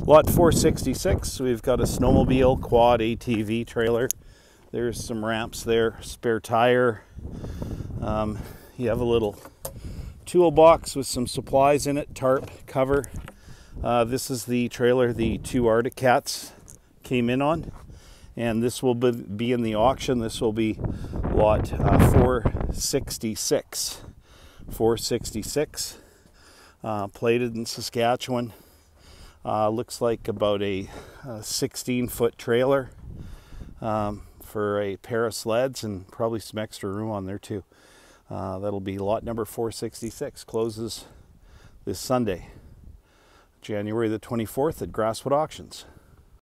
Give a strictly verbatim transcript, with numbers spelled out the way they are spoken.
Lot four sixty-six, we've got a snowmobile quad A T V trailer. There's some ramps there, spare tire. Um, you have a little toolbox with some supplies in it, tarp, cover. Uh, this is the trailer the two Arctic Cats came in on, and this will be in the auction. This will be lot uh, four sixty-six. four sixty-six, uh, plated in Saskatchewan. Uh, looks like about a sixteen foot trailer um, for a pair of sleds, and probably some extra room on there too. Uh, that'll be lot number four sixty-six. Closes this Sunday, January the twenty-fourth at Grasswood Auctions.